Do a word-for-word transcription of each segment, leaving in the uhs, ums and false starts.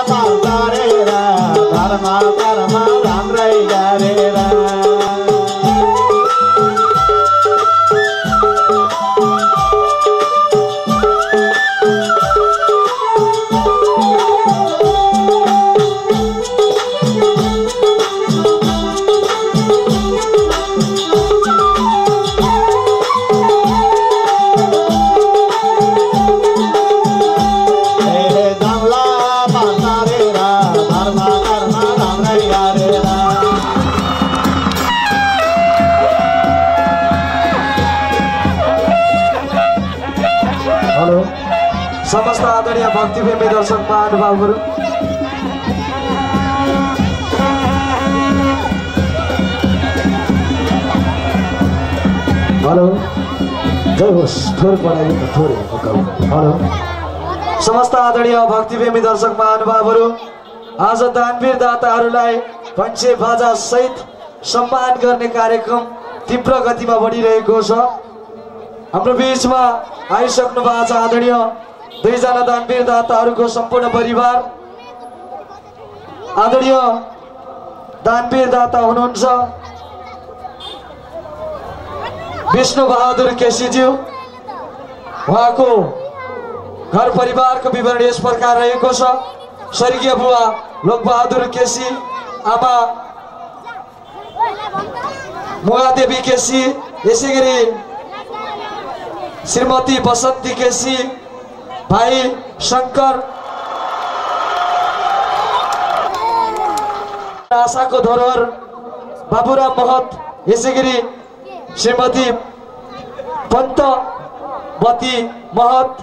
गरेर धर्म कर्म राम्रै गरेर समस्त आदरणीय भक्तिप्रेमी दर्शक महानुभावहरू हेलो जय होस् थोरै पढाइ थोरै हेलो समस्त आदरणीय भक्तिप्रेमी दर्शक महानुभावहरू आज दानवीर दाताहरूलाई पञ्चे बाजा सहित सम्मान गर्ने कार्यक्रम तीव्र गतिमा बढिरहेको छ। हाम्रो बीचमा आइसक्नु भएको छ आदरणीय दुईजना दानवीर दाताहरूको सम्पूर्ण परिवार। आदरणीय दानवीर दाता हुनुहुन्छ विष्णु बहादुर केसीज्यू। उहाँको घर परिवारको विवरण यस प्रकार रहेको छ। स्वर्गीय बुवा लोकबहादुर केसी, आमा मुगादेवी केसी, यसैगरी श्रीमती बसन्ती केसी, भाइ शंकर, आशाको धरोहर बाबुराम महत, यसैगरी श्रीमती पन्तवती महत,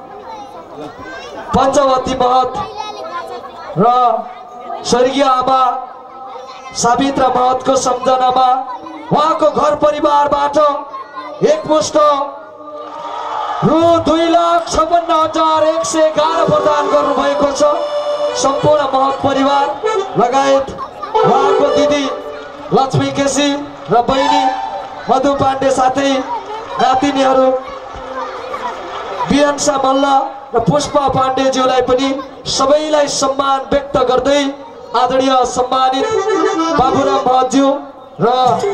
पञ्चवती महत र स्वर्गीय आमा सावित्रा महतको सम्झनामा उहाँको घर परिवारबाट एकमुष्ट रु दुई लाख छपन्न हजार एक सय एघार प्रदान गर्नुभएको छ। सम्पूर्ण महत परिवार लगायत उहाँको दिदी लक्ष्मी केसी र बहिनी मधु पाण्डे साथै नातिनीहरू बियन्सा मल्ल र पुष्पा पाण्डेज्यूलाई पनि सबैलाई सम्मान व्यक्त गर्दै आदरणीय सम्मानित बाबुराम महतज्यू र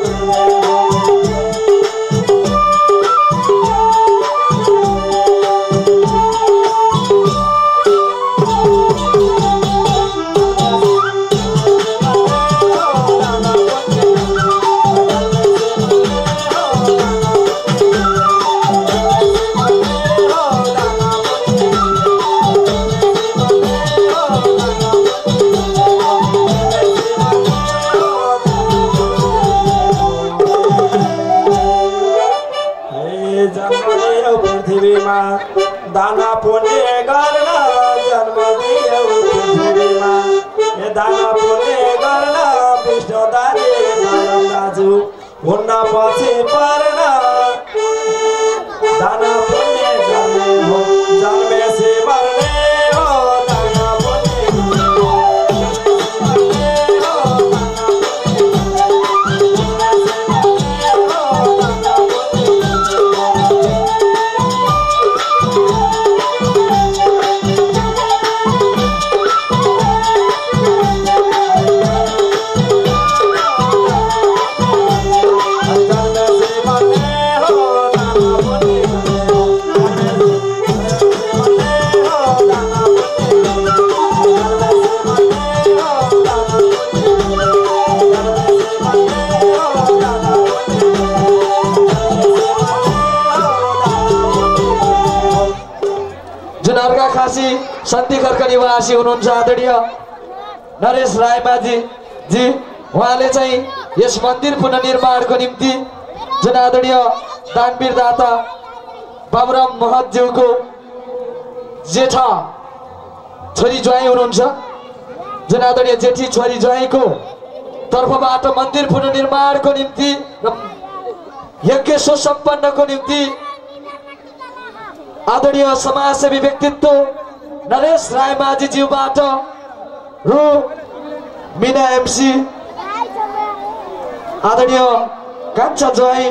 दाना पुण्य गर्न जन्म दियो पृथ्वीमा, दाना पुण्य गर्न विष्णु दानी मानव दाजु हुन्न पछि पर्न, दाना पुण्य गर्ने हो जन्मेसी मर्ने हो, दाना सन्ती खर्क निवासी हुनुहुन्छ आदरणीय नरेश रायमाझी जी। उहाँले चाहिँ यस मन्दिर पुनर्निर्माणको निम्ति जुन आदरणीय दानवीर दाता बाबुराम महतज्यूको जेठा छोरी ज्वाइँ हुनुहुन्छ, जुन आदरणीय जेठी छोरी ज्वाइँको तर्फबाट मन्दिर पुनर्निर्माणको निम्ति र यज्ञ सुसम्पन्नको निम्ति आदरणीय समाजसेवी व्यक्तित्व नरेश रायमाझी ज्यूबाट रु मीना एमसी, आदरणीय कान्छा ज्वाइँ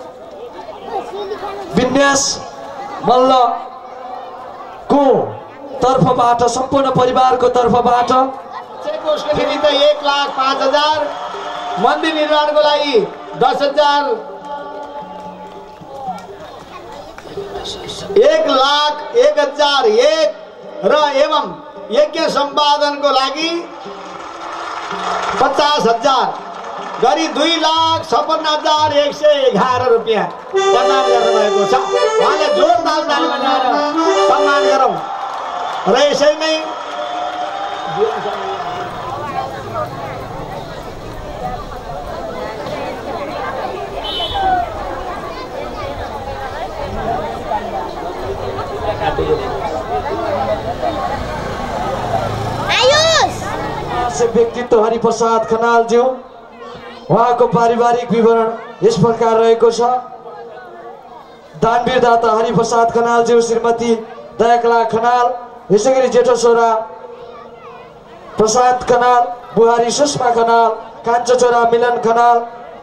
विन्यास मल्ल को तर्फबाट सम्पूर्ण परिवारको तर्फबाट चेकपोस्टको निमित्त एक लाख पाँच हजार, मन्दिर निर्माणको लागि दस हजार, एक लाख एक हजार एक र एवं यज्ञ सम्पादनको लागि पचास हजार गरी दुई लाख छप्पन्न हजार एक सय एघार रुपियाँ प्रदान गर्नुभएको छ। उहाँलाई जोरदार ताली बजाएर सम्मान गरौँ र यसैमै व्यक्तित्व हरिप्रसाद खनालज्यू, उहाँको पारिवारिक विवरण यस प्रकार रहेको छ। दानवीर दाता हरिप्रसाद खनालज्यू, श्रीमती दयाकला खनाल, यसै गरी जेठो छोरा प्रसाद खनाल, बुहारी सुषमा खनाल, कान्छो छोरा मिलन खनाल,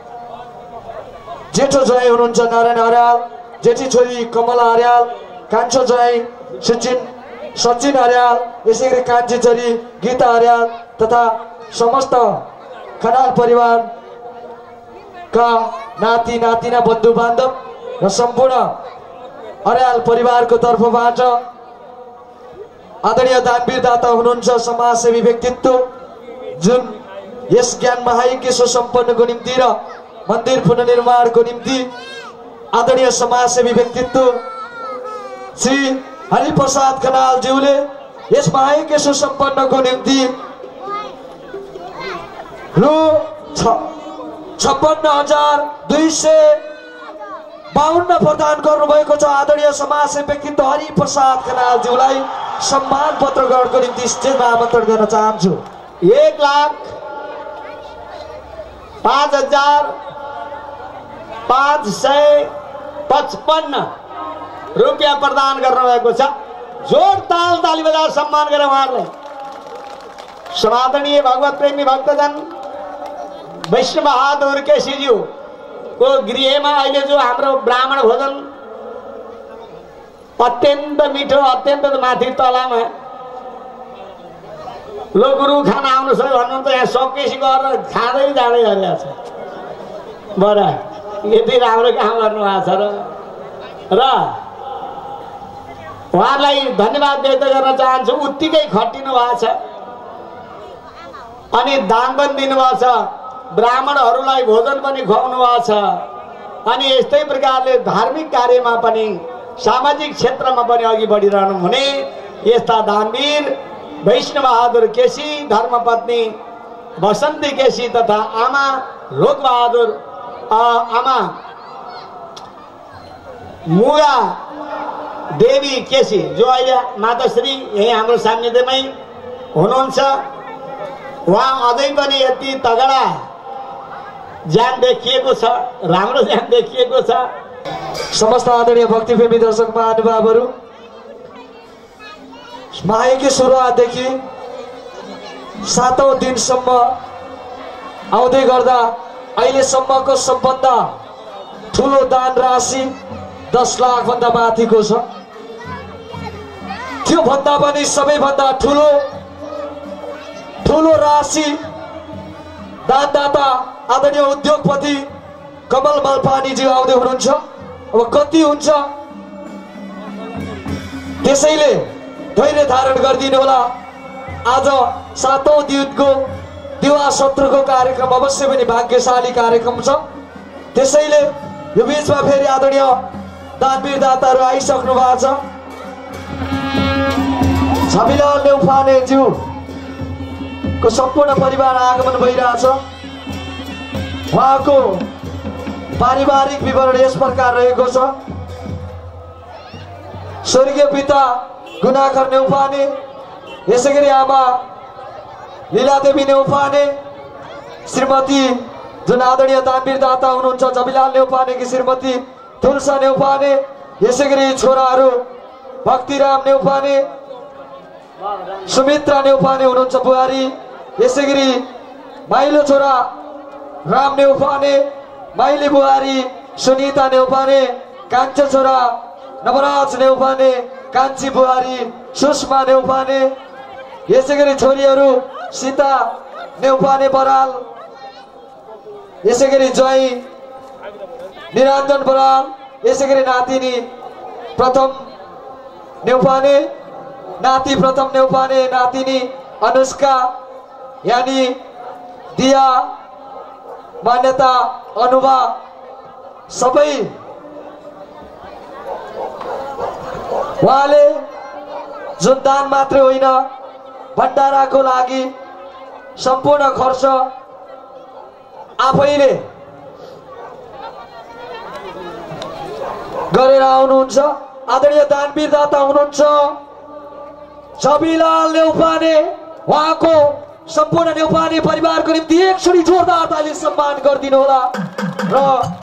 जेठो ज्वाइँ हुनुहुन्छ नारायण अर्याल, जेठी छोरी कमला अर्याल, कान्छो ज्वाइँ सचिन सचिन अर्याल, यसै गरी कान्छी छोरी गीता अर्याल तथा समस्त खनाल परिवारका नाति नातिना बन्धु बान्धव र सम्पूर्ण अर्याल परिवारको तर्फबाट आदरणीय दानवीर दाता हुनुहुन्छ समाजसेवी व्यक्तित्व, जुन यस ज्ञान महायज्ञ सुसम्पन्नको निम्ति र मन्दिर पुनर्निर्माणको निम्ति आदरणीय समाजसेवी व्यक्तित्व श्री हरिप्रसाद खनालज्यूले यस महायज्ञ सुसम्पन्नको निम्ति रु छप्पन्न हजार दुई सय बाहन्न प्रदान गर्नुभएको छ। आदरणीय समाजसेवी व्यक्तित्व हरिप्रसाद खनालज्यूलाई सम्मान पत्र ग्रहणको निम्ति स्टेजमा आमन्त्रण गर्न चाहन्छु। एक लाख पाँच हजार पाँच सय पचपन्न रुपियाँ प्रदान गर्नुभएको छ। जोड ताल ताली बजाएर सम्मान गरे उहाँहरूलाई। समादरणीय भगवत प्रेमी भक्तजन वैष्णव बहादुर केसीज्यू को गृहमा अहिले जो हाम्रो ब्राह्मण भोजन अत्यन्त मिठो, अत्यन्त माथि तलामा लो गुरु खाना आउनुहोस् है भन्नुहुन्छ। यहाँ सकेसी गरेर खाँदै जाँदै गरिरहेको छ। बडा यति राम्रो काम गर्नुभएको छ र र उहाँलाई धन्यवाद व्यक्त गर्न चाहन्छु। उत्तिकै खटिनु भएको छ अनि दान पनि दिनुभएको छ, ब्राह्मणहरूलाई भोजन पनि खुवाउनु भएको छ अनि यस्तै प्रकारले धार्मिक कार्यमा पनि सामाजिक क्षेत्रमा पनि अघि बढिरहनु हुने यस्ता दानवीर वैष्णव बहादुर केसी, धर्मपत्नी बसन्ती केसी तथा आमा लोक बहादुर आमा मुगा देवी केसी जो अहिले माताश्री यही हाम्रो सान्निध्यमै हुनुहुन्छ। उहाँ अझै पनि यति तगडा ज्यान देखिएको छ, राम्रो ज्यान देखिएको छ। समस्त आदरणीय भक्तिप्रेमी दर्शक महानुभावहरू, महायज्ञ सुरुवातदेखि सातौं दिनसम्म आउँदै गर्दा अहिलेसम्मको सबभन्दा ठुलो दान राशि दस लाख भन्दा माथिको छ। त्यो भन्दा पनि सबैभन्दा ठुलो ठुलो राशि दानदाता आदरणीय उद्योगपति कमल मालपानीजी आउँदै हुनुहुन्छ। अब कति हुन्छ त्यसैले धैर्य धारण गरिदिनु होला। आज सातौं दिनको दिवा सत्रको कार्यक्रम अवश्य पनि भाग्यशाली कार्यक्रम छ। त्यसैले यो बीचमा फेरि आदरणीय दानवीर दाताहरू आइसक्नु भएको छ। छविलाल नेउपानेज्यू को सम्पूर्ण परिवार आगमन भइरहेछ। उहाँको पारिवारिक विवरण यस प्रकार रहेको छ। स्वर्गीय पिता गुणाकर नेउपाने, यसै गरी आमा लीलादेवी नेउपाने, श्रीमती जुन आदरणीय दानवीर दाता हुनुहुन्छ जबिलाल नेउपानेकी श्रीमती तुलसा नेउपाने, यसै गरी छोराहरू भक्तिराम नेउपाने, सुमित्रा नेउपाने हुनुहुन्छ बुहारी, यसै गरी माइलो छोरा राम नेउपाने, माइली बुहारी सुनिता नेउपाने, कान्छो छोरा नवराज नेउपाने, कान्छी बुहारी सुषमा नेउपाने, यसै गरी छोरीहरू सीता नेउपाने बराल, यसै गरी जय निरञ्जन बराल, यसै गरी नातिनी प्रथम नेउपाने, नाति प्रथम नेउपाने, नातिनी अनुष्का यानी दिया मान्यता अनुभा सबै उहाँले जुन दान मात्रै होइन भण्डाराको लागि सम्पूर्ण खर्च आफैले गरेर आउनुहुन्छ। आदरणीय दानवीर दाता हुनुहुन्छ छविलाल नेउपाने, उहाँको सम्पूर्ण नेउपाने परिवारको निम्ति एकचोटि जोरदार ताली सम्मान गरिदिनु होला र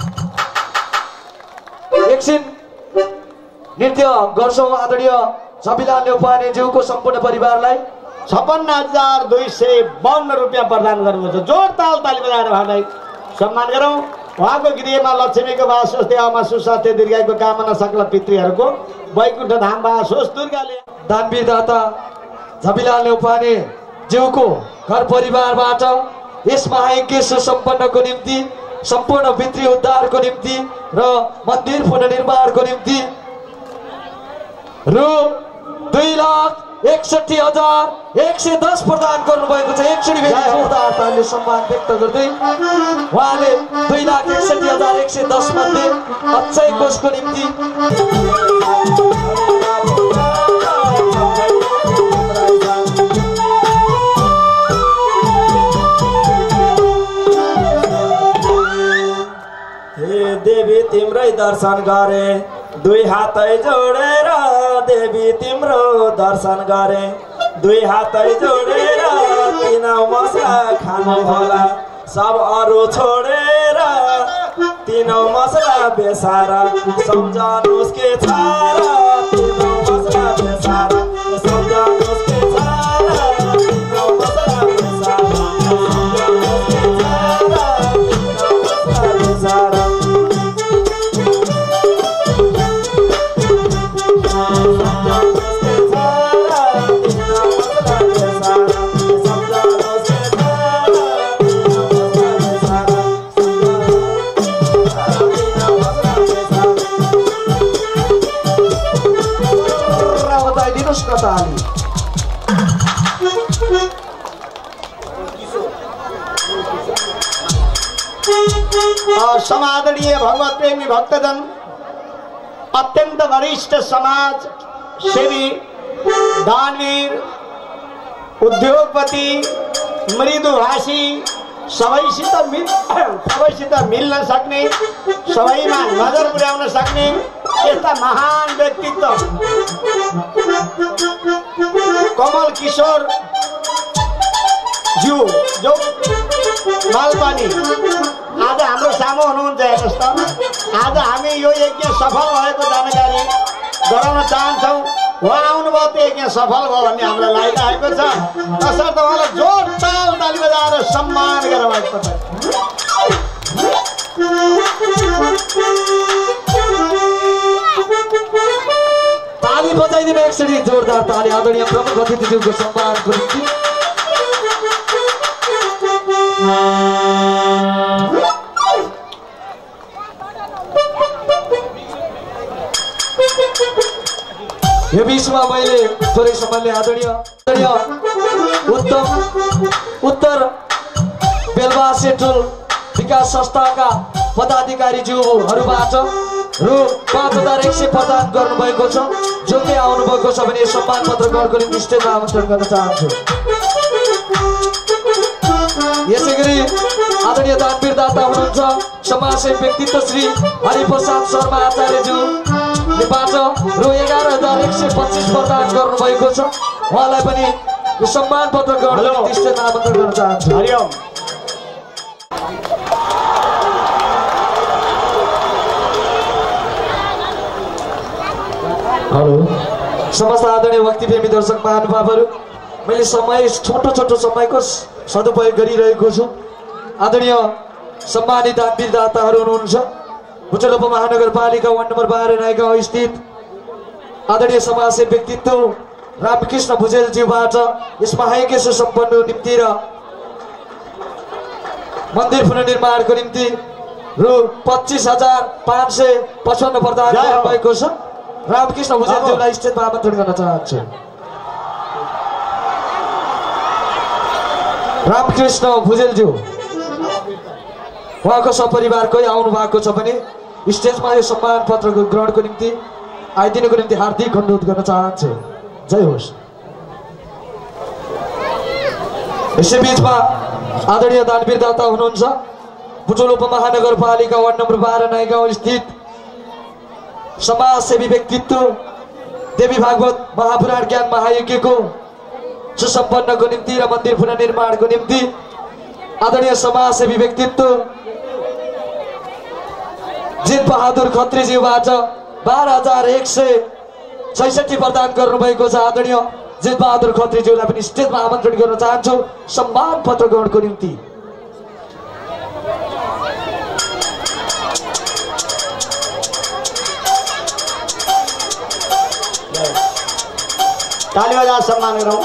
एकछिन नृत्य गर्छौं। आदरणीय छविलाल नेउपाने ज्यूको सम्पूर्ण परिवारलाई छपन्न हजार दुई सय बाहन्न रुपियाँ प्रदान गर्नुहुन्छ। जोर ताल ताली बजाएर उहाँलाई सम्मान गरौँ। उहाँको गृहमा लक्ष्मीको वास होस्, देहमा सुस्वास्थ्य दीर्घायुको कामना सकल पितृहरूको वैकुण्ठ धाम वास होस्। दुर्गाले दानवीर दाता छविलाल नेउपाने ज्यूको घर परिवारबाट यस महायज्ञ सुसम्पन्नको निम्ति, सम्पूर्ण पितृ उद्धारको निम्ति र मन्दिर पुनर्निर्माणको निम्ति रु दुई लाख एकसठी हजार एक सय दस प्रदान गर्नुभएको छ। एकचोटि जोरदार तालीले सम्मान व्यक्त गर्दै उहाँले दुई लाख एकसठी हजार एक सय दस मध्ये अक्षय कोषको निम्ति हे देवी तिम्रै दर्शन गरे, दुई हातै जोडेर देवी तिम्रो दर्शन गरे, दुई हातै जोडेर तिनौ मसला खानु होला, सब अरू छोडेर तिनौ मसला बेसारा, सम्झनुस् के छ र तिनौ मसला बेसारा, सम्झनुस् के छ र तिनौ मसला बेसारा, सम्झनुस् के छ र तिनौ मसला बेसारा। समादरणीय भगवत प्रेमी भक्तजन, अत्यंत वरिष्ठ समाज सेवी, दानवीर, उद्योगपति, मृदुभाषी, सबैसित मिल सबैसित मिल्न सक्ने, सबैमा नजर पुर्याउन सक्ने यस्ता महान व्यक्तित्व कमल किशोर ज्यू जो मालपानी आज हाम्रो सामु हुनुहुन्छ। हेर्नुहोस् त, आज हामी यो यज्ञ सफल भएको जानकारी गराउन चाहन्छौँ। उहाँ आउनुभयो त्यो यज्ञ सफल भयो भन्ने हामीलाई लागिरहेको छ। तसर्थ उहाँलाई जोड ताल ताली बजाएर सम्मान गरौँ। ताली बजाइदिनु एकचोटि जोरदार ताली आदरणीय प्रमुख अतिथिज्यूको सम्मानको निम्ति। यो बिचमा मैले थोरै समयले आदरणीय उत्तम उत्तर बेलवा सेन्ट्रल विकास संस्थाका पदाधिकारीज्यूहरूबाट रु पाँच हजार एक सय प्रदान गर्नुभएको छ। जो के आउनुभएको छ भने सम्मान पत्र ग्रहणको निम्ति स्टेजमा आमन्त्रण गर्न चाहन्छु। यसै गरी आदरणीय दानवीर दाता हुनुहुन्छ समाजसेवी व्यक्तित्व श्री हरिप्रसाद शर्मा आचार्यज्यू बाट रु एघार हजार एक सय पच्चिस प्रदान गर्नुभएको छ। उहाँलाई पनि यो सम्मान पत्र ग्रहणको निम्ति स्टेजमा आमन्त्रण गर्न चाहन्छु। हरिओम। हेलो समस्त आदरणीय भक्ति प्रेमी दर्शक महानुभावहरू, मैले समय छोटो छोटो समयको सदुपयोग गरिरहेको छु। आदरणीय सम्मानित दानवीर दाताहरू हुनुहुन्छ भुजल उपमहानगरपालिका वार्ड नम्बर बाह्र नायगाउँ स्थित आदरणीय समाजसेवी व्यक्तित्व रामकृष्ण भुजेलज्यूबाट यस महायज्ञ सम्पन्न निम्ति र मन्दिर पुनर्निर्माणको निम्ति रु पच्चिस हजार पाँच सय पचपन्न प्रदान भएको छ। रामकृष्ण भुजेलज्यूलाई स्टेजमा आमन्त्रण गर्न चाहन्छु। रामकृष्ण भुजेलज्यू उहाँको सपरिवार कोही आउनु भएको छ भने स्टेजमा यो सम्मान पत्रको ग्रहणको निम्ति आइदिनुको निम्ति हार्दिक अनुरोध गर्न चाहन्छु। जय होस्। यसै बिचमा आदरणीय दानवीर दाता हुनुहुन्छ बुटवल उपमहानगरपालिका वार्ड नम्बर बाह्र नयाँ गाउँ स्थित समाजसेवी व्यक्तित्व देवी भागवत महापुराण ज्ञान महायज्ञको सुसम्पन्नको निम्ति र मन्दिर पुनर्निर्माणको निम्ति आदरणीय समाजसेवी व्यक्तित्व जित बहादुर खत्रीज्यूबाट बाह्र हजार एक सय छैसठी प्रदान गर्नुभएको छ। आदरणीय जित बहादुर खत्रीज्यूलाई पनि स्टेजमा आमन्त्रण गर्न चाहन्छु सम्मान पत्र ग्रहणको निम्ति। ताली बजा सम्मान गरौँ।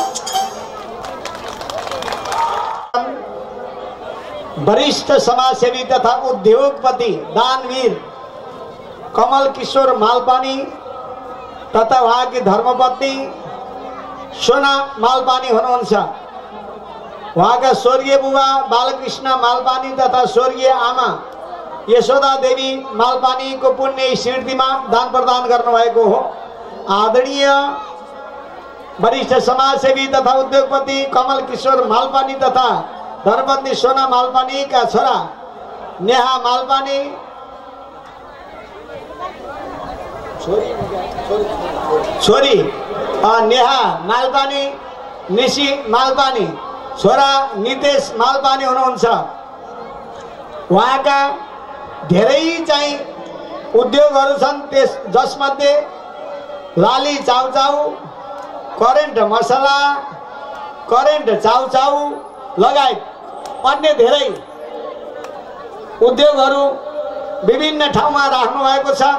वरिष्ठ समाजसेवी तथा उद्योगपति दानवीर कमल किशोर मालपानी तथा उहाँकी धर्मपत्नी सोना मालपानी हुनुहुन्छ। उहाँका स्वर्गीय बुबा बालकृष्ण मालपानी तथा स्वर्गीय आमा यशोदा देवी मालपानीको पुण्य स्मृतिमा दान प्रदान गर्नुभएको हो। आदरणीय वरिष्ठ समाजसेवी तथा उद्योगपति कमल किशोर मालपानी तथा धर्मपत्नी सोना मालपानी का छोरा नेहा मालपानी छोरी छोरी नेहा मालपानी निशी मालपानी छोरा नितेश मालपानी हुनुहुन्छ। उहाँका धेरै चाहिँ उद्योगहरू छन् त्यस जसमध्ये लाली चाउचाउ करेन्ट मसला करेन्ट चाउचाउ लगायत अन्य धेरै उद्योगहरू विभिन्न ठाउँमा राख्नु भएको छ।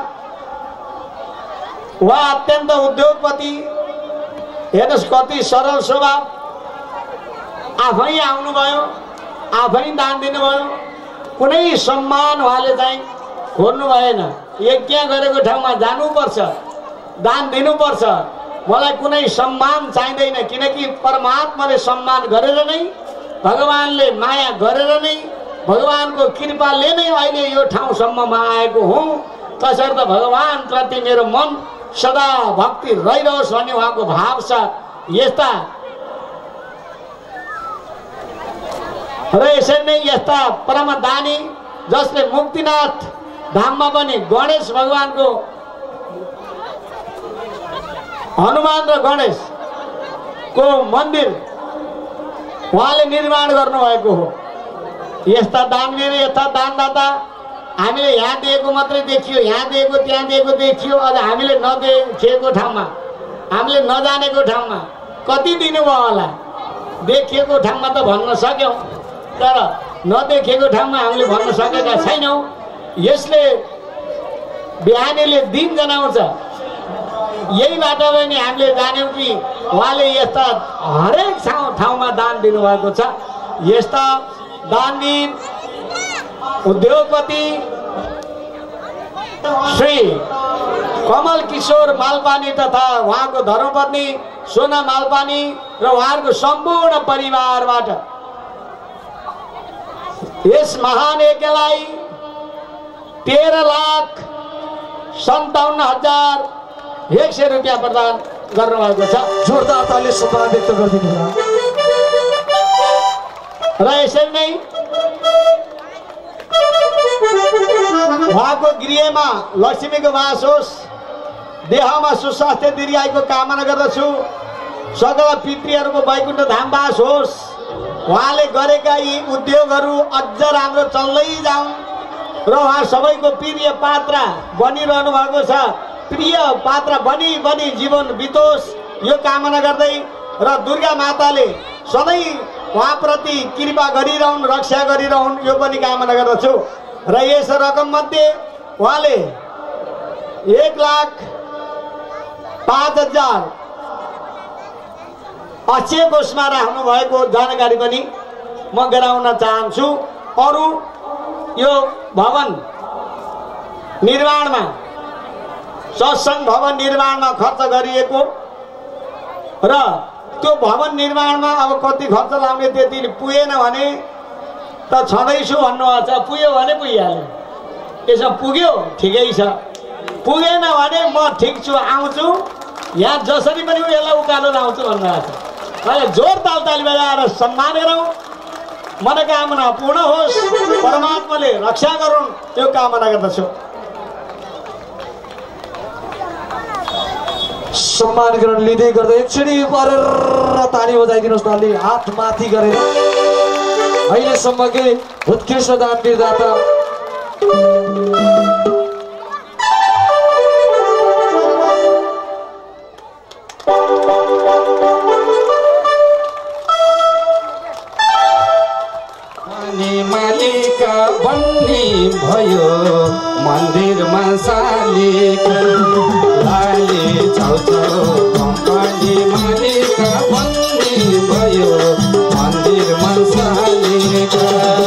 उहाँ अत्यन्त उद्योगपति हेर्नुहोस् कति सरल स्वभाव आफै आउनुभयो आफै दान दिनुभयो कुनै सम्मान उहाँले चाहिँ खोज्नु भएन। यज्ञ गरेको ठाउँमा जानुपर्छ दान दिनुपर्छ मलाई कुनै सम्मान चाहिँदैन किनकि परमात्माले सम्मान गरेर नै भगवानले माया गरेर नै भगवानको कृपाले नै अहिले यो ठाउँसम्ममा आएको हुँ। तसर्थ भगवानप्रति मेरो मन सदा भक्ति रहिरहोस् भन्ने उहाँको भाव छ। यस्ता र यसरी नै यस्ता परमदानी जसले मुक्तिनाथ धाममा पनि गणेश भगवानको हनुमान र गणेश को मन्दिर उहाँले निर्माण गर्नुभएको हो। यस्ता दानवीर यस्ता दानदाता हामीले यहाँ दिएको मात्रै देखियो यहाँ दिएको त्यहाँ दिएको देखियो अझ हामीले नदेखेको ठाउँमा हामीले नजानेको ठाउँमा कति दिनुभयो होला। देखिएको ठाउँमा त भन्न सक्यौँ तर नदेखेको ठाउँमा हामीले भन्न सकेका छैनौँ। यसले बिहानीले दिन जनाउँछ यहीबाट पनि हामीले जान्यौँ कि उहाँले यस्ता हरेक ठाउँ ठाउँमा दान दिनुभएको छ। यस्ता दानवीर उद्योगपति श्री कमल किशोर मालपानी तथा उहाँको धर्मपत्नी सोना मालपानी र उहाँहरूको सम्पूर्ण परिवारबाट यस महान यज्ञलाई तेह्र लाख सन्ताउन्न हजार एक सय रुपियाँ प्रदान गर्नुभएको छ। जोरदार ताली सम्मान व्यक्त गरिदिनु होला। र यसरी नै उहाँको गृहमा लक्ष्मीको वास होस् देहमा सुस्वास्थ्य दीर्घायुको कामना गर्दछु। सकल पितृहरूको वैकुण्ठ धाम वास होस्। उहाँले गरेका यी उद्योगहरू अझ राम्रो चल्दै जाउन् र उहाँ सबैको प्रिय पात्र बनिरहनु भएको छ। प्रिय पात्र बनी बनी जीवन बितोस् यो कामना गर्दै र दुर्गा माताले सधैँ उहाँप्रति कृपा गरिरहन् रक्षा गरिरहन् यो पनि कामना गर्दछु। र यस रकम मध्ये उहाँले एक लाख पाँच हजार अस्सी कोषमा राख्नु भएको जानकारी पनि म गराउन चाहन्छु। अरू यो भवन निर्माणमा सत्सङ्ग भवन निर्माणमा खर्च गरिएको र त्यो भवन निर्माणमा अब कति खर्च लाग्ने त्यति पुगेन भने त छँदैछु भन्नुभएको छ। पुग्यो भने पुगिहाल्यो, यसमा पुग्यो ठिकै छ, पुगेन भने म ठिक छु आउँछु, यहाँ जसरी पनि यसलाई उकालो लाउँछु भन्नुभएको छ। अहिले जोर तालताली बजाएर सम्मान गरौँ, मनोकामना पूर्ण होस्, परमात्माले रक्षा गरून् यो कामना गर्दछु। सम्मान ग्रहण लिँदै गर्दै एकचोटि परेर ताली बजाइदिनुहोस् न, अलि हात माथि गरेर। अहिलेसम्मकै उत्कृष्ट दानवीर दाता मालिका बन्ने भयो मन्दिरमा सालिका लाले छाउछाउ कम्पनी मालिका बन्ने भयो मन्दिरमा सालिका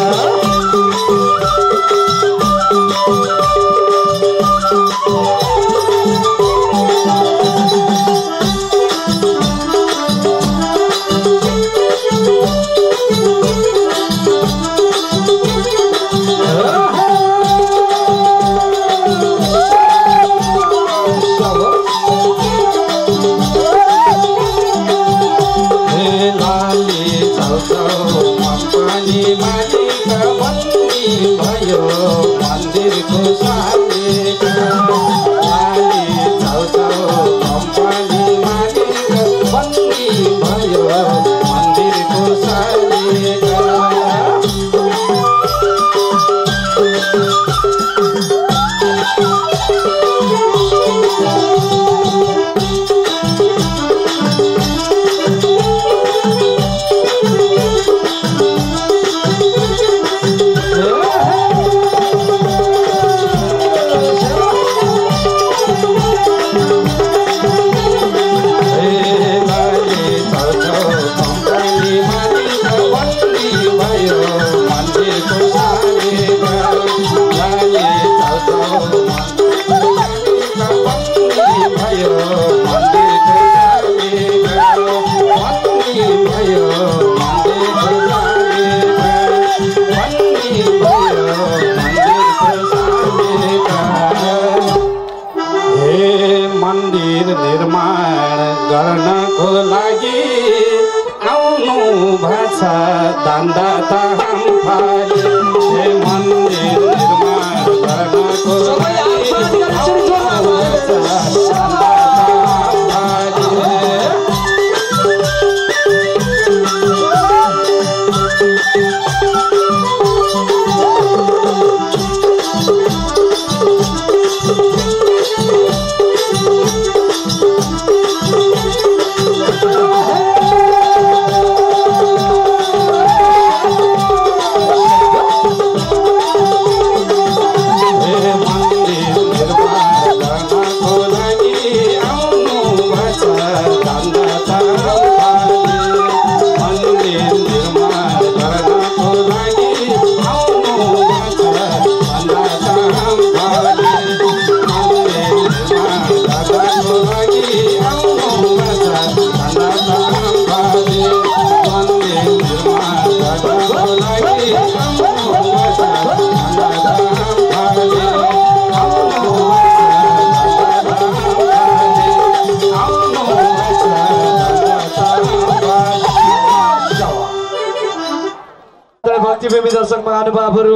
दर्शक महानुभावहरू,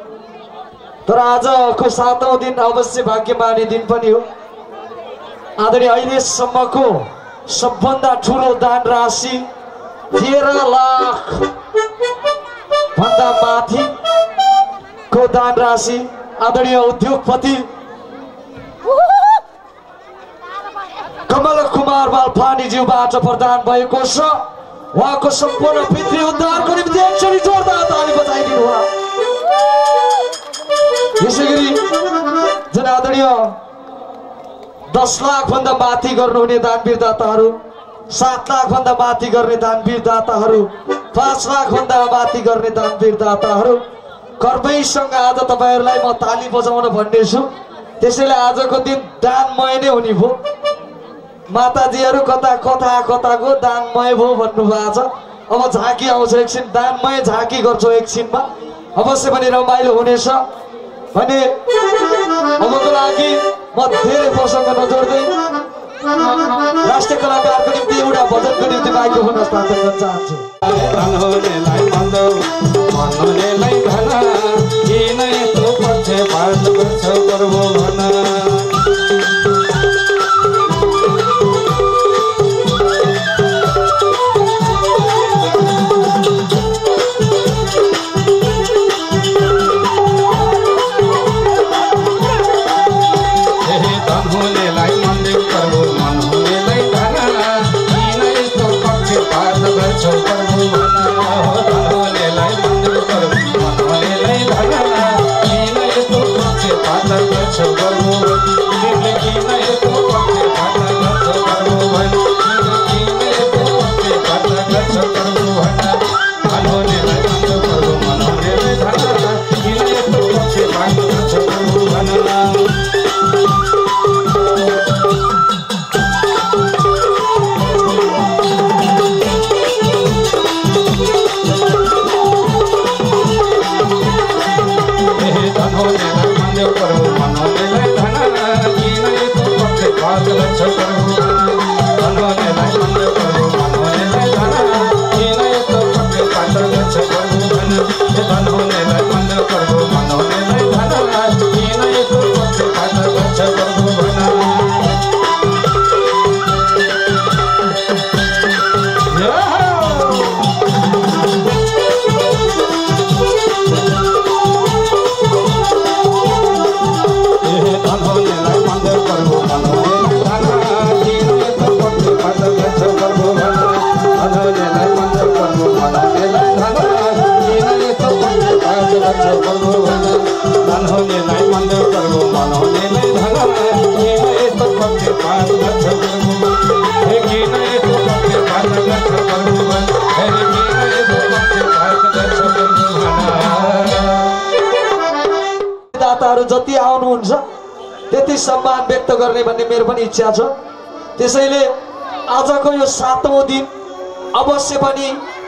तर आजको सातौं दिन अवश्य भाग्यमानी दिन पनि हो। आदरणीय अहिलेसम्मको सबभन्दा ठुलो दान राशि तेह्र लाख भन्दा माथिको दान राशि आदरणीय उद्योगपति कमल कुमार बालफानीज्यूबाट प्रदान भएको छ। उहाँको सम्पूर्ण पितृ उद्धारको निम्ति एकचोटि जोरदार ताली बजाइदिनु होला। यसै गरी जन आदरणीय दस लाख भन्दा माथि गर्नुहुने दानवीर दाताहरू, सात लाख भन्दा माथि गर्ने दानवीर दाताहरू, पाँच लाख भन्दा माथि गर्ने दानवीर दाताहरू, कर्मैसँग आज तपाईँहरूलाई म ताली बजाउन भन्ने छु। त्यसैले आजको दिन दानमय नै हुने भयो। माताजीहरू कता कता कताको दानमय भयो भन्नुभएको छ। अब झाँकी आउँछ, एकछिन दानमय झाँकी गर्छौँ एकछिनमा, अवश्य पनि रमाइलो हुनेछ भने अबको लागि म धेरै प्रसङ्ग नजोड्दै राष्ट्रिय कलाकारको निम्ति एउटा भजनको निम्ति माइक्रोफोन हस्तान्तरण गर्न चाहन्छु। दाताहरू जति आउनुहुन्छ त्यति सम्मान व्यक्त गर्ने भन्ने मेरो पनि इच्छा छ। त्यसैले आजको यो सातौं दिन अवश्य पनि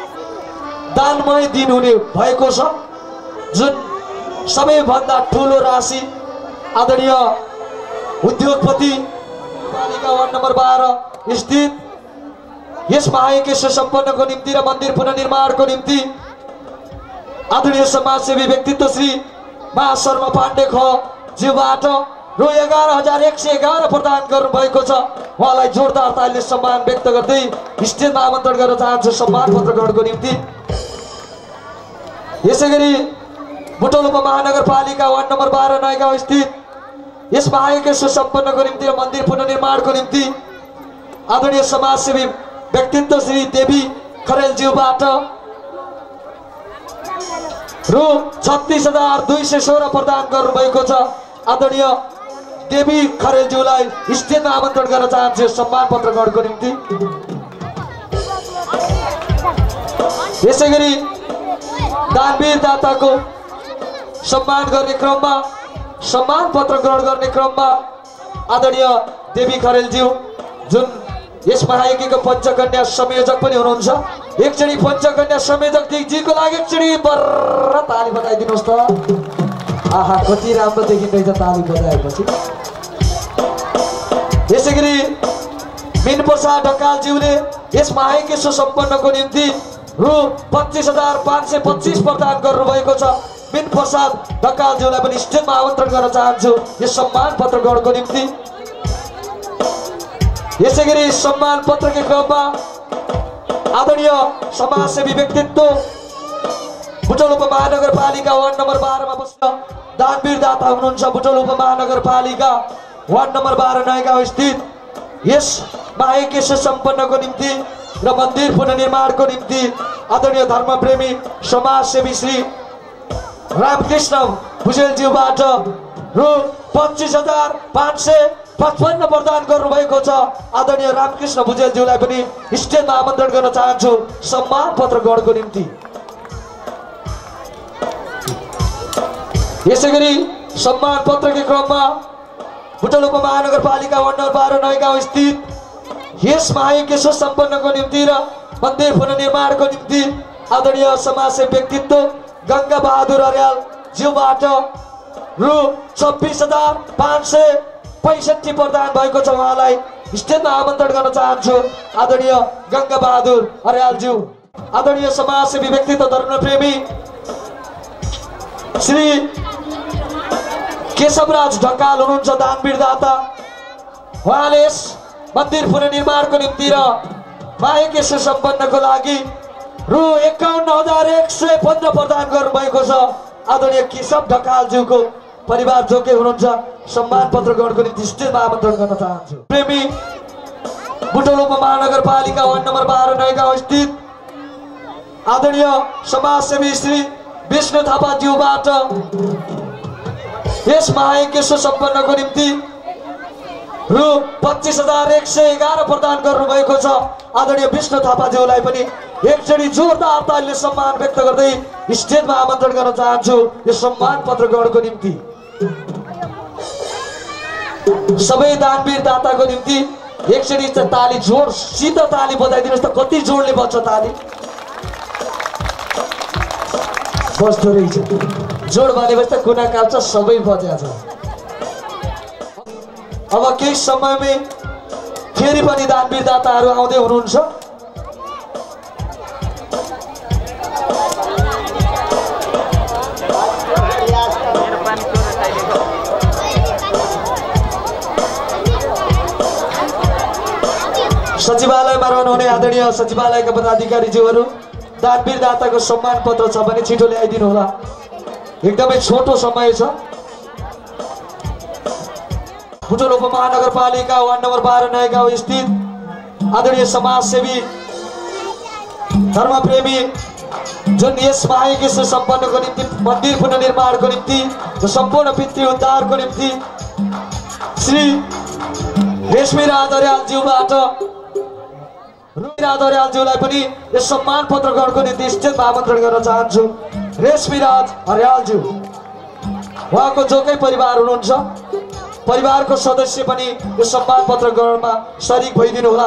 दानमय दिन हुने भएको छ, जुन सबैभन्दा ठुलो राशि आदरणीय उद्योगपति पालिका वार्ड नम्बर बाह्र स्थित यस महायज्ञ सम्पन्नको निम्ति र मन्दिर पुनर्निर्माणको निम्ति आदरणीय समाजसेवी व्यक्तित्व श्री महाशर्मा पाण्डे ख ज्यूबाट रु एघार हजार एक सय एघार प्रदान गर्नुभएको छ। उहाँलाई जोरदार तालीले सम्मान व्यक्त गर्दै स्टेजमा आमन्त्रण गर्न चाहन्छु सम्मान पत्र ग्रहणको निम्ति। यसै गरी बुटवल उपमहानगरपालिका वार्ड नम्बर बाह्र नयगाउँ स्थित यस महायज्ञ सम्पन्नको निम्ति र मन्दिर पुनर्निर्माणको निम्ति आदरणीय समाजसेवी व्यक्तित्व श्री देवी खरेलज्यूबाट रु छत्तीस हजार दुई सय सोह्र प्रदान गर्नुभएको छ। आदरणीय देवी खरेलज्यूलाई स्टेजमा आमन्त्रण गर्न चाहन्छु सम्मान पत्र ग्रहणको निम्ति। यसै गरी दानवीर दाताको सम्मान गर्ने क्रममा सम्मान पत्र ग्रहण गर्ने क्रममा आदरणीय देवी खरेलज्यू जुन यस महायज्ञको पञ्चकन्या संयोजक पनि हुनुहुन्छ, एकचोटि पञ्चकन्या संयोजक जीको लागि एकचोटि बर्र ताली बजाइदिनुहोस् त। आहा कति राम्रो देखिँदैछ ताली बजाएपछि। यसै गरी मिन प्रसाद ढकालज्यूले यस महायज्ञ सम्पन्नको निम्ति रु पच्चिस हजार पाँच सय पच्चिस प्रदान गर्नुभएको छ। मिन प्रसाद ढकालज्यूलाई पनि स्टेजमा आमन्त्रण गर्न चाहन्छु यस सम्मान पत्र ग्रहणको निम्ति। यसै गरी सम्मान पत्रको क्रममा आदरणीय समाजसेवी व्यक्तित्व बुटवल उपमहानगरपालिका वार्ड नम्बर बाह्रमा बस्न दानवीर दाता हुनुहुन्छ। बुटवल उपमहानगरपालिका वार्ड नम्बर बाह्र नयगाउँ स्थित यस महायज्ञ सम्पन्नको निम्ति र मन्दिर पुनर्निर्माणको निम्ति आदरणीय धर्मप्रेमी समाजसेवी श्री रामकृष्ण भुजेलज्यूबाट रु पच्चिस हजार पाँच सय पचपन्न प्रदान गर्नुभएको छ आदरणीय रामकृष्ण भुजेलज्यूलाई पनि स्टेजमा आमन्त्रण गर्न चाहन्छु सम्मान पत्र ग्रहणको निम्ति। यसैगरी सम्मान पत्रको क्रममा बुटवल उपमहानगरपालिका वार्ड नम्बर बाह्र नयगाउँ स्थित यस महायज्ञ सम्पन्नको निम्ति र मन्दिर पुनर्निर्माणको निम्ति आदरणीय समाजसेवी व्यक्तित्व गंगा बहादुर अर्याल ज्यूबाट रु छब्बिस हजार पाँच सय पैंसठी प्रदान भएको छ। उहाँलाई स्टेजमा आमन्त्रण गर्न चाहन्छु आदरणीय गंगा बहादुर अर्याल ज्यू। आदरणीय समाजसेवी व्यक्तित्व धर्मप्रेमी श्री केशवराज ढकाल हुनुहुन्छ दानवीर दाता। उहाँले यस मन्दिर पुनर्निर्माणको निम्ति र महायज्ञ सम्पन्नको लागि रु एकाउन्न हजार एक सय पन्ध्र प्रदान गर्नुभएको छ। आदरणीय केशव ढकालज्यूको परिवार जो के हुनुहुन्छ सम्मान पत्र ग्रहणको निम्ति स्टेजमा आमन्त्रण गर्न चाहन्छु। प्रेमी बुटवल उपमहानगरपालिका वार्ड नम्बर बाह्र नयगाउँ स्थित आदरणीय समाजसेवी श्री विष्णु थापाज्यूबाट यस महायज्ञ सम्पन्नको निम्ति रु पच्चीस हजार एक सय एघार प्रदान गर्नुभएको छ। आदरणीय विष्णु थापाज्यूलाई पनि एकचोटि जोरदार तालीले सम्मान व्यक्त गर्दै स्टेजमा आमन्त्रण गर्न चाहन्छु यो सम्मान पत्र ग्रहणको निम्ति। सबै दानवीर दाताको निम्ति एकचोटि ताली जोडसित ताली बजाइदिनुहोस् त कति जोडले बज्छ ताली बज्दो रहेछ। जोड भनेपछि त कुना काप्चा सबै बज्या छ। अब केही समयमै फेरि पनि दानवीर दाताहरू आउँदै हुनुहुन्छ। सचिवालयमा रहनुहुने आदरणीय सचिवालयका पदाधिकारीज्यूहरू दानवीर दाताको सम्मान पत्र छ भने छिटो ल्याइदिनु होला, एकदमै छोटो समय छ। बुटवल उपमहानगरपालिका वार्ड नम्बर बाह्र नयगाउँ स्थित आदरणीय समाजसेवी धर्मप्रेमी जुन यस महायज्ञ सम्पन्नको निम्ति मन्दिर पुनर्निर्माणको निम्ति र सम्पूर्ण पितृ उद्धारको निम्ति श्री रेशमीराज अर्यालज्यूबाट रुमिराज अर्यालज्यूलाई पनि यस सम्मान पत्र ग्रहणको निम्ति स्टेजमा आमन्त्रण गर्न चाहन्छु। रेशमीराज अर्यालज्यू उहाँको जोकै परिवार हुनुहुन्छ, परिवारको सदस्य पनि यो सम्मान पत्र ग्रहणमा सरिक भइदिनु होला।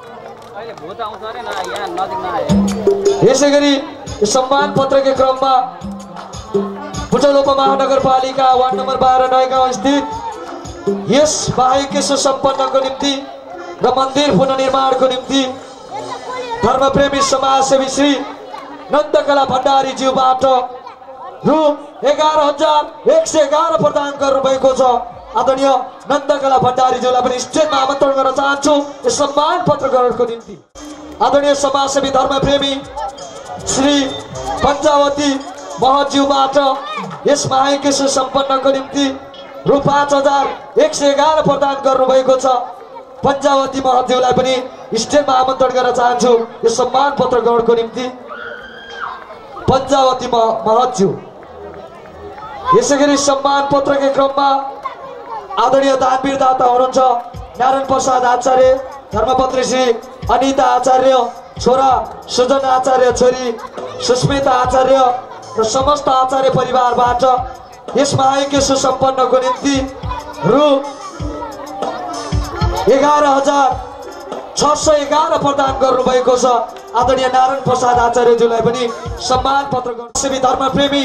यसैगरी सम्मान पत्रको क्रममा बुटवल उपमहानगरपालिका वार्ड नम्बर बाह्र नयगाउँ स्थित यस महायज्ञ सम्पन्नको निम्ति र मन्दिर पुनर्निर्माणको निम्ति धर्मप्रेमी समाजसेवी श्री नन्दकला भण्डारीज्यूबाट रु एघार हजार एक सय एघार प्रदान गर्नुभएको छ। आदरणीय नन्दकला भण्डारीज्यूलाई पनि स्टेजमा आमन्त्रण गर्न चाहन्छु यस सम्मान पत्र ग्रहणको निम्ति। आदरणीय समाजसेवी धर्मप्रेमी श्री पञ्चावती महज्यूबाट यस महायज्ञ सम्पन्नको निम्ति रु पाँच हजार एक सय एघार प्रदान गर्नुभएको छ। पञ्चावती महज्यूलाई पनि स्टेजमा आमन्त्रण गर्न चाहन्छु यो सम्मान पत्र ग्रहणको निम्ति। पञ्चावती महज्यू। यसैगरी सम्मान पत्रको क्रममा आदरणीय दानवीर दाता हुनुहुन्छ नारायण प्रसाद आचार्य, धर्मपत्नी श्री अनिता आचार्य, छोरा सुजन आचार्य, छोरी सुस्मिता आचार्य र समस्त आचार्य परिवारबाट यस महायज्ञ सम्पन्नको निम्ति रु एघार हजार छ सय एघार प्रदान गर्नुभएको छ। आदरणीय नारायण प्रसाद आचार्यज्यूलाई पनि सम्मान पत्र सेवी धर्मप्रेमी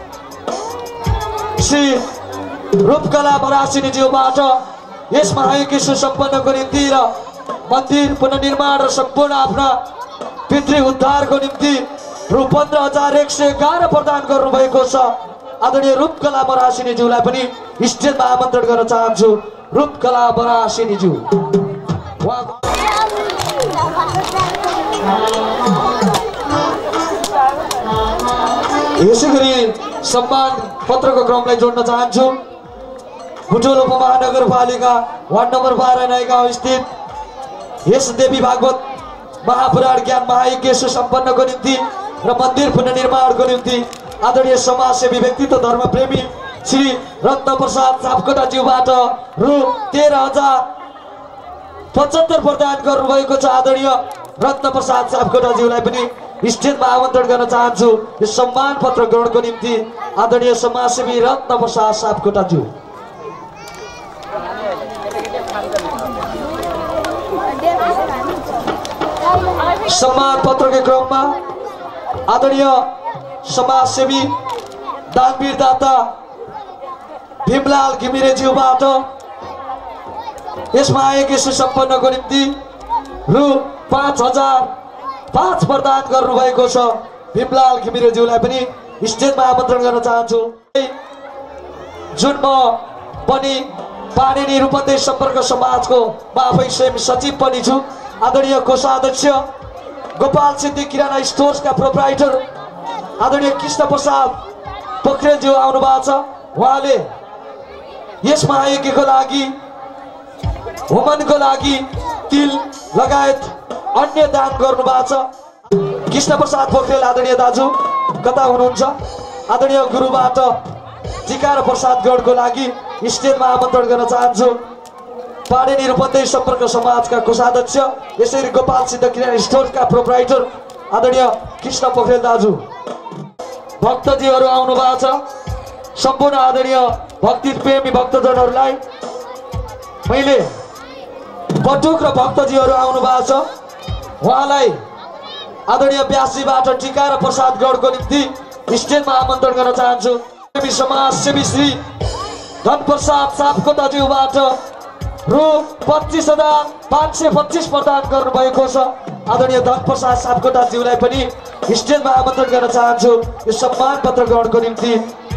श्री रूपकला मरासिनीज्यूबाट यस महायज्ञ सम्पन्नको निम्ति र मन्दिर पुनर्निर्माण र सम्पूर्ण आफ्ना पितृ उद्धारको निम्ति रु पन्ध्र हजार एक सय एघार प्रदान गर्नुभएको छ। आदरणीय रूपकला मरासिनीज्यूलाई पनि स्टेजमा आमन्त्रण गर्न चाहन्छु। रूपकला मरासिनीज्यू यसैगरी सम्मान पत्रको क्रमलाई जोड्न चाहन्छु। बुटवल उपमहानगरपालिका वार्ड नम्बर बाह्र नयगाउँ स्थित यस देवी भागवत महापुराण ज्ञान महायज्ञ सम्पन्नको निम्ति र मन्दिर पुनर्निर्माणको निम्ति आदरणीय समाजसेवी व्यक्तित्व धर्मप्रेमी श्री रत्न प्रसाद सापकोटाज्यूबाट रु तेह्र हजार पचहत्तर प्रदान गर्नुभएको छ। आदरणीय रत्न प्रसाद सापकोटाज्यूलाई पनि स्टेजमा आमन्त्रण गर्न चाहन्छु यो सम्मान पत्र ग्रहणको निम्ति। आदरणीय समाजसेवी रत्न प्रसाद सापकोटाज्यू। सम्मान पत्रको क्रममा आदरणीय समाजसेवी दानवीर दाता भीमलाल घिमिरेज्यूबाट यसमा आएको सुसम्पन्नको निम्ति रु पाँच हजार पाँच प्रदान गर्नुभएको छ। भीमलाल घिमिरेज्यूलाई पनि स्टेजमा आमन्त्रण गर्न चाहन्छु। जुन म पनि पाणिनी रूपन्देही सम्पर्क समाजको म आफै स्वयं सचिव पनि छु। आदरणीय कोषाध्यक्ष गोपाल सिद्धि किराना स्टोर्सका प्रोप्राइटर आदरणीय कृष्ण प्रसाद पोखरेलज्यू आउनु भएको छ। उहाँले यसमा आएकीको लागि होमनको लागि तिल लगायत अन्य दान गर्नु भएको छ। कृष्ण प्रसाद पोखरेल आदरणीय दाजु कता हुनुहुन्छ? आदरणीय गुरुबाट टिका र प्रसाद ग्रहणको लागि स्टेजमा आमन्त्रण गर्न चाहन्छु। पाणिनी रूपन्देही सम्पर्क समाजका कोषाध्यक्ष यसरी गोपाल सिद्ध किराना स्टोरका प्रोप्राइटर आदरणीय कृष्ण पोखरेल दाजु भक्तजीहरू आउनु भएको छ। सम्पूर्ण आदरणीय भक्ति प्रेमी भक्तजनहरूलाई मैले बटुक र भक्तजीहरू आउनु भएको छ उहाँलाई आदरणीय व्यासजीबाट टिका र प्रसाद ग्रहणको निम्ति स्टेजमा आमन्त्रण गर्न चाहन्छु। समाजसेवी श्री धनप्रसाद सापकोटाज्यूबाट रु पच्चिस हजार पाँच सय पच्चिस प्रदान गर्नुभएको छ। आदरणीय धनप्रसाद सापकोटाज्यूलाई पनि स्टेजमा आमन्त्रण गर्न चाहन्छु यो सम्मान पत्र ग्रहणको निम्ति।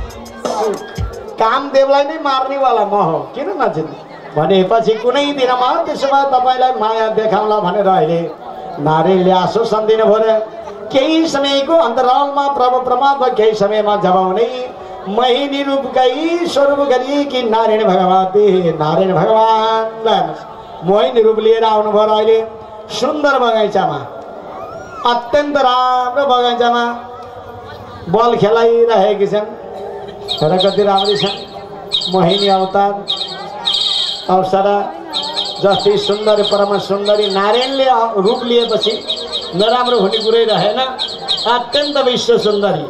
कामदेवलाई नै मार्नेवाला म हो, किन नचिन्ने भनेपछि कुनै दिनमा त्यसो भए तपाईँलाई माया देखाउँला भनेर अहिले नारीले आशो सम्झिनु भएर केही समयको अन्तरालमा प्रभु परमात्मा केही समयमा जब हुने महिनी रूपकै स्वरूप गरी कि नारायण भगवती नारायण भगवानलाई मोहिनी रूप लिएर आउनुभयो। अहिले सुन्दर बगैँचामा अत्यन्त राम्रो बगैँचामा बल खेलाइरहेकी छन् र कति राम्री छन्। मोहिनी अवतार अवसरा जस्तै सुन्दर परम सुन्दरी नारायणले रूप लिएपछि नराम्रो हुने कुरै रहेन। अत्यन्त विश्व सुन्दरी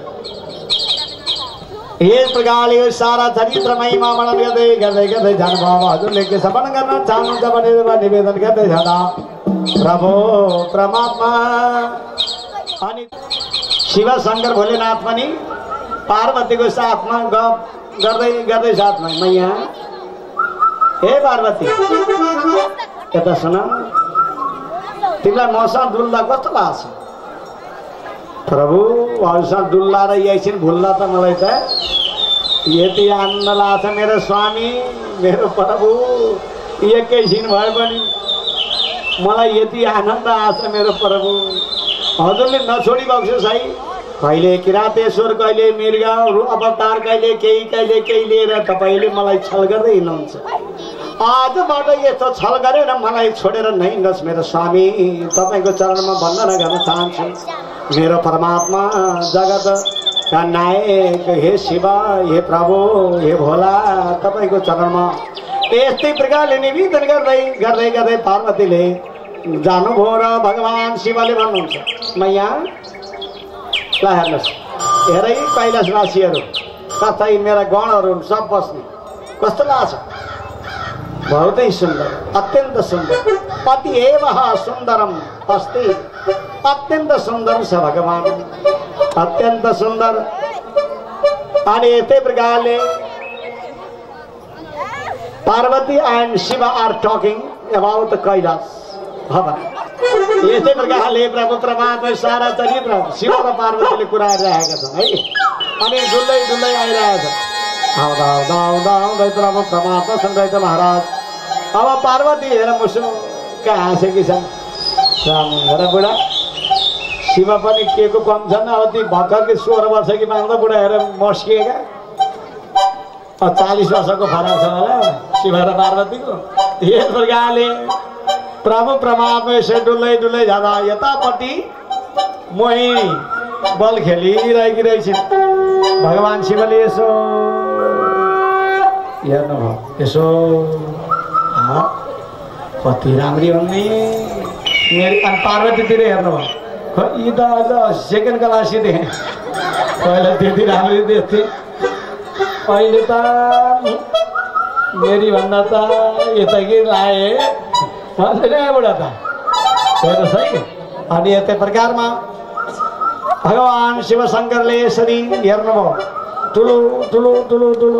यस प्रकारले यो सारा चरित्र महिमा वर्णन गर्दै गर्दै गर्दै जानुभयो। हजुरले के सपन गर्न चाहनुहुन्छ भनेर निवेदन गर्दै जाँदा प्रभु परमात्मा अनि शिव शङ्कर भोलेनाथ पनि पार्वतीको साथमा गफ गर्दै गर्दै साथमा मैया हे पार्वती यता सुन तिमीलाई मसँग डुल्दा कस्तो लाग्छ? प्रभु अरूसँग डुल्ला र एकछिन भुल्दा त मलाई त यति आनन्द लाग्छ मेरो स्वामी मेरो प्रभु। एकैछिन भए पनि मलाई यति आनन्द आउँछ मेरो प्रभु। हजुरले नछोडी बक्सोस् है। कहिले किरातेश्वर कहिले मृग अवतार कहिले केही कहिले केही लिएर तपाईँले मलाई छल गर्दै हिँड्नुहुन्छ। आजबाट यस्तो छल गरेर मलाई छोडेर नहिँड्नुहोस् मेरो स्वामी। तपाईँको चरणमा वन्दना गर्न चाहन्छु मेरो परमात्मा जगतका नायक हे शिव हे प्रभु हे भोला तपाईँको चरणमा यस्तै प्रकारले निवेदन गर्दै गर्दै गर्दै पार्वतीले जानुभयो र भगवान शिवले भन्नुहुन्छ मैया ल हेर्नुहोस् हेरै कैलाशवासीहरू कतै मेरा गणहरू सब बस्ने कस्तो लाग्छ? बहुतै सुन्दर अत्यन्त सुन्दर पति एव सुन्दरम अस्ति अत्यन्त सुन्दर छ भगवान अत्यन्त सुन्दर। अनि यस्तै प्रकारले Parvati and Shiva are talking about the Kailash Bhavan. यस्तै प्रकारले प्रभु परमात्मा सारा चरित्र शिव र पार्वतीले कुरा गरिरहेका छन् है। अनि डुल्दै डुल्दै आइरहेको छ आउँदा आउँदा आउँदा आउँदै प्रभु परमात्मा सँगै महाराज अब पार्वती हेर मुसुक्क हाँसेकी छन्। हेर बुढा शिव पनि के को कम छन्? अब ती भर्खर सोह्र वर्ष कि माग्दा बुढा हेर मस्किएका। चालीस वर्षको फरक छ होला शिव र पार्वतीको। यस प्रकारले प्रभु परमात्मा यसो डुल्दै डुल्दै जाँदा यतापट्टि मोहिनी बल खेलिरहेकी रहेछन्। भगवान शिवले यसो हेर्नुभयो यसो कति राम्री हुने मेरी अनि पार्वतीतिर हेर्नुभयो खै यी त अझ सेकेन्ड क्लासी देखेँ पहिला त्यति राम्री देख्थेँ अहिले त मेरी भन्दा त यता के लाए भन्दैन एउटा त हेर्नुहोस् है। अनि यस्तै प्रकारमा भगवान् शिवशङ्करले यसरी हेर्नुभयो ठुलो ठुलो ठुलो ठुलो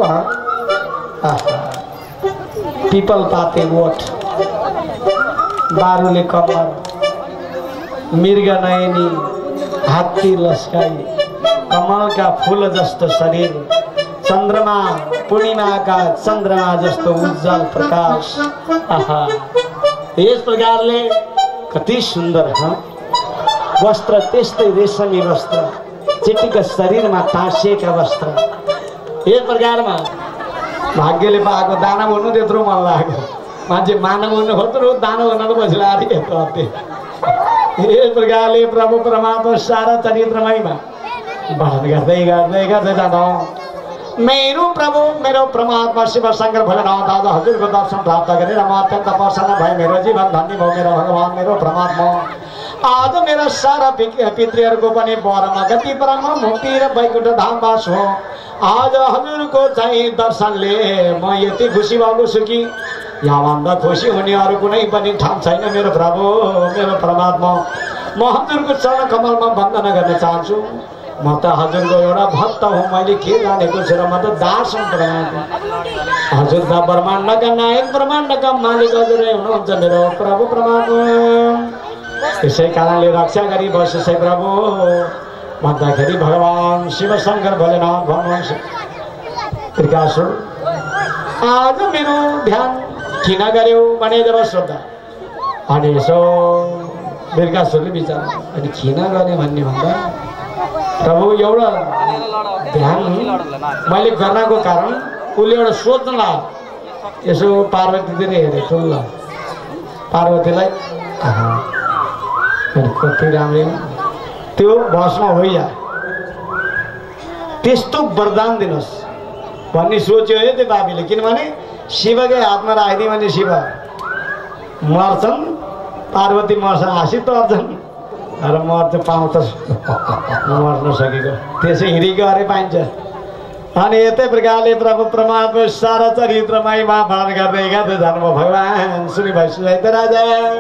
पिपल पाते बोट बारुले कमर मृग नयनी हात्ती लस्काई कमलका फूल जस्तो शरीर चन्द्रमा पूर्णिमाका चन्द्रमा जस्तो उज्जवल प्रकाश। आहा यस प्रकारले कति सुन्दर वस्त्र त्यस्तै रेशमी वस्त्र चिटिक्क शरीरमा टाँसिएका वस्त्र। यस प्रकारमा भाग्यले पाएको दाना भन्नु त्यत्रो मन लाग्यो मान्छे मानव हुनु खोज्नु दाना हुन त पछि लाग्यो। यस प्रकारले प्रभु परमात्मा सारा चरित्रमैमा वर्णन गर्दै गर्दै गर्दै जाँदा मेरो प्रभु मेरो परमात्मा शिवशङ्कर भोलेनाथ आज हजुरको दर्शन प्राप्त गरेर म अत्यन्त प्रसन्न भए। मेरो जीवन धन्य भयो मेरो भगवान् मेरो परमात्मा। आज मेरा सारा पितृहरूको पनि वरमा गति परमा मुक्ति र वैकुण्ठ धाम वास हो। आज हजुरको चाहिँ दर्शनले म यति खुसी भएको छु कि यहाँभन्दा खुसी हुने अरू कुनै पनि ठाउँ छैन। मेरो प्रभु मेरो परमात्मा म हजुरको चरण कमलमा वन्दना गर्न चाहन्छु। म त हजुरको एउटा भक्त हुँ मैले के जानेको छु र म त दास हुँ प्रमाण हजुर त ब्रह्माण्डका नायक ब्रह्माण्डका मालिक हजुरै हुनुहुन्छ मेरो प्रभु परमात्मा। त्यसै कारणले रक्षा गरी बसेछ प्रभु भन्दाखेरि भगवान् शिवशङ्कर भोलेनाथ भन्नुहुन्छ त्रिकासुर आज मेरो ध्यान किन गर्यो भने जब सोद्धा अनि यसो त्रिकासुरले विचार अनि किन गर्ने भन्ने भन्दा प्रभु एउटा ध्यान मैले गर्नको कारण उसले एउटा सोच्न लाग्यो यसो पार्वतीतिर हेरेको ल पार्वतीलाई कति राम्रो त्यो भस्म होइया त्यस्तो वरदान दिनुहोस् भन्ने सोच्यो है त्यो बाबीले। किनभने शिवकै हातमा राखिदियो भने शिव मर्छन् पार्वती मर्छ हाँसी तर्छन् र मर्छ पाउँछ मर्न सकेको त्यसै हिँडेको अरे पाइन्छ। अनि यतै प्रकारले प्रभु परमात्मा सारा चरित्रमै महाभारत गर्दै गर्दै जानुभयो भगवान् सुनि भाइ सुझाइ त राजा।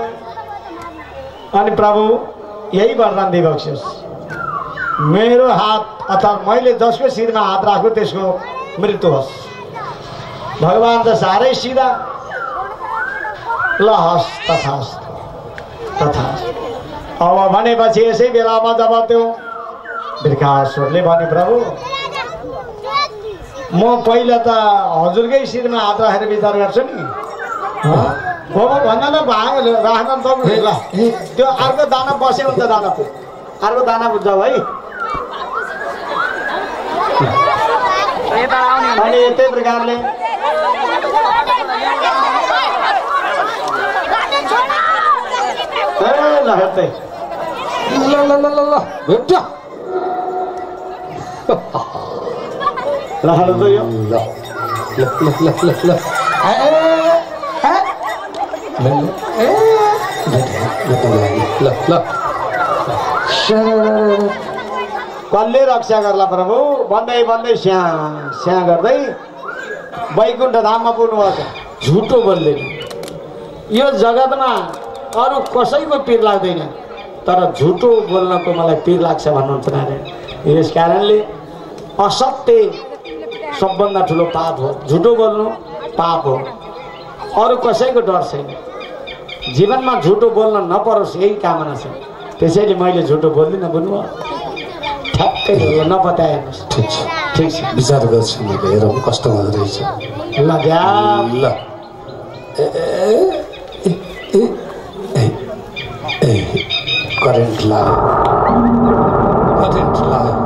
अनि प्रभु यही वरदान दिइबक्सियोस् मेरो हात अथवा मैले जसको शिरमा हात राख्छु त्यसको मृत्यु होस्। भगवान् त साह्रै सिधा ल हस् तथास्तु तथास्तु। अब भनेपछि यसै बेलामा जब त्यो वृकासुरले भन्यो प्रभु म पहिला त हजुरकै शिरमा हात राखेर विचार गर्छु नि बाबा भन्न न भाग राख्न त ल त्यो अर्को दाना बस्यो हुन्छ दाना अर्को दाना बुझ्छ है। अनि यतै प्रकारले ल हेर्दै ल ल ल ल भेट ल हाल त यो ल ल ल ल ल ए ल ल कसले रक्षा गर्ला प्रभु भन्दै भन्दै स्या स्या गर्दै वैकुण्ठ धाममा पुग्नुभएको झुटो बोल्दैन। यो जगतमा अरू कसैको पिर लाग्दैन तर झुटो बोल्नको मलाई पिर लाग्छ भन्नुहुन्छ नारायण। यस कारणले असत्य सबभन्दा ठुलो पाप हो झुटो बोल्नु पाप हो अरू कसैको डर छैन। जीवनमा झुटो बोल्न नपरोस् यही कामना छ त्यसैले मैले झुटो बोल्दिनँ बुझ्नु ठ्याक्कै नबताए हेर्नुहोस् ठिक छ ठिक छ विचार गर्छु मैले हेरौँ कस्तो हुँदो रहेछ ल ल करेन्ट लाग्यो करेन्ट लाग्यो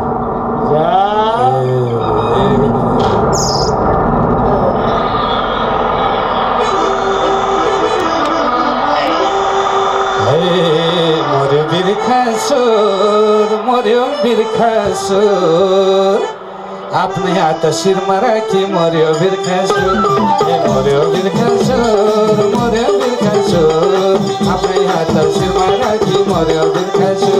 बिर्खा सुर मर्यो बिर्खा सुर आफ्नै हात शिरमा राखी मर्यो बिर्खाछु ए मर्यो बिर्खाछु मर्यो बिर्खाछु आफ्नै हात शिरमा राखी मर्यो बिर्खाछु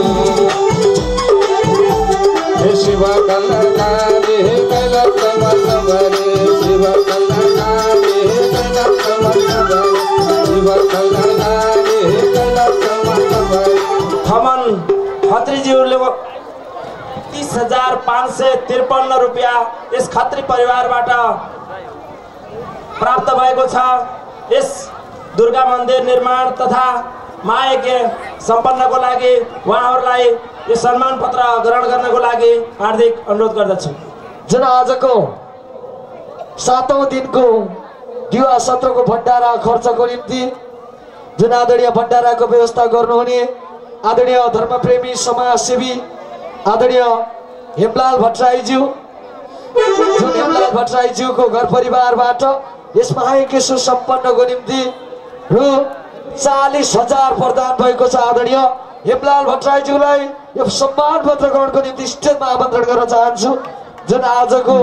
हे शिव कल्याणकारी हे कैलाश मर्तभरे शिव कल्याणकारी हे कैलाश मर्तभरे शिव कल्याणकारी हे कैलाश मर्तभरे। थमन खत्रीज्यूले तीस हजार पाँच सय त्रिपन्न रुपियाँ यस खत्री परिवारबाट प्राप्त भएको छ। यस दुर्गा मन्दिर निर्माण तथा महायज्ञ सम्पन्नको लागि उहाँहरूलाई यो सम्मान पत्र ग्रहण गर्नको लागि हार्दिक अनुरोध गर्दछु। जुन आजको सातौं दिनको युवा सत्रको भण्डारा खर्चको निम्ति जुन आदरणीय भण्डाराको व्यवस्था गर्नुहुने आदरणीय धर्मप्रेमी समाजसेवी आदरणीय हेमलाल भट्टराईज्यू जुन हेमलाल भट्टराईज्यूको घर परिवारबाट यस महायज्ञ सुसम्पन्नको निम्ति रु चालीस हजार प्रदान भएको छ। आदरणीय हेमलाल भट्टराईज्यूलाई यो सम्मान पत्र ग्रहणको निम्ति स्टेजमा आमन्त्रण गर्न चाहन्छु। जुन आजको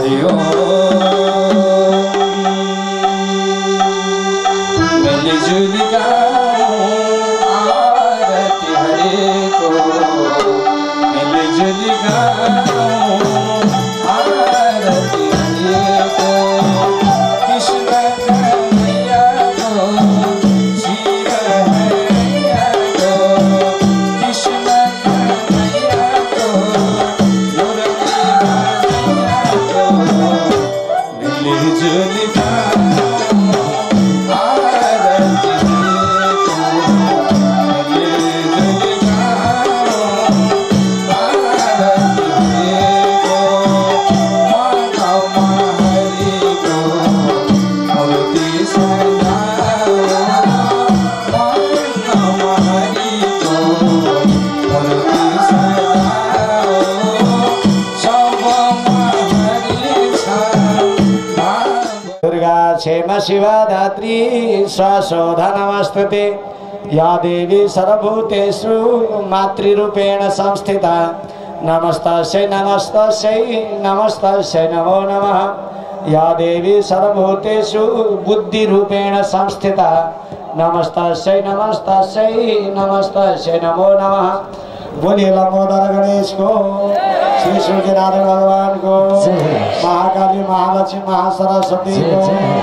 क्षेम शिवधात्री स्वशोधा नमस्तुते या देवी सर्वभूतेषु मातृरूपेण संस्थिता नमस्तस्यै नमस्तस्यै नमस्तस्यै नमो नमः या देवी सर्वभूतेषु बुद्धिरूपेण संस्थिता नमस्तस्यै नमस्तस्यै नमस्तस्यै नमो नमः। बोलिए लंबोदर गणेश को श्री सूर्यनारायण भगवान को महाकाली महालक्ष्मी महासरस्वती को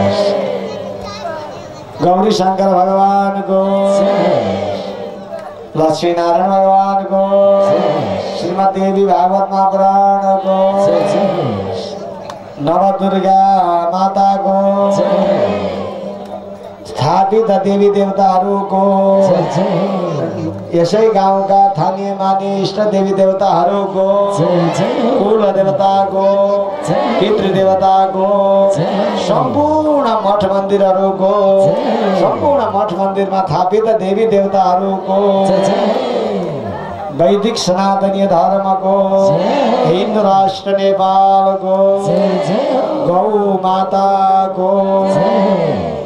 गौरी शंकर भगवान को लक्ष्मी नारायण भगवान को श्रीमद देवी भागवत महापुराण को नव दुर्गा माता को स्थापित देवी देवताहरूको यसै गाउँका स्थानीय माने इष्ट देवी देवताहरूको कुल देवताको पितृ देवताको सम्पूर्ण मठ मन्दिरहरूको सम्पूर्ण मठ मन्दिरमा स्थापित देवी देवताहरूको वैदिक सनातनीय धर्मको हिन्दू राष्ट्र नेपालको गौ माताको